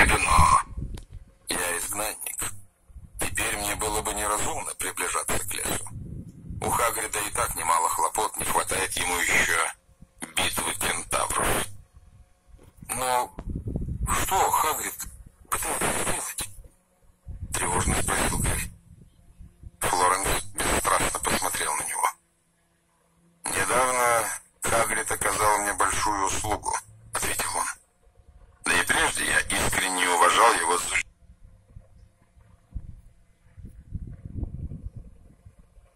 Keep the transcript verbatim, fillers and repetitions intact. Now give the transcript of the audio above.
Переведено. Я изгнанник. Теперь мне было бы неразумно приближаться к лесу. У Хагрида и так немало хлопот, не хватает ему еще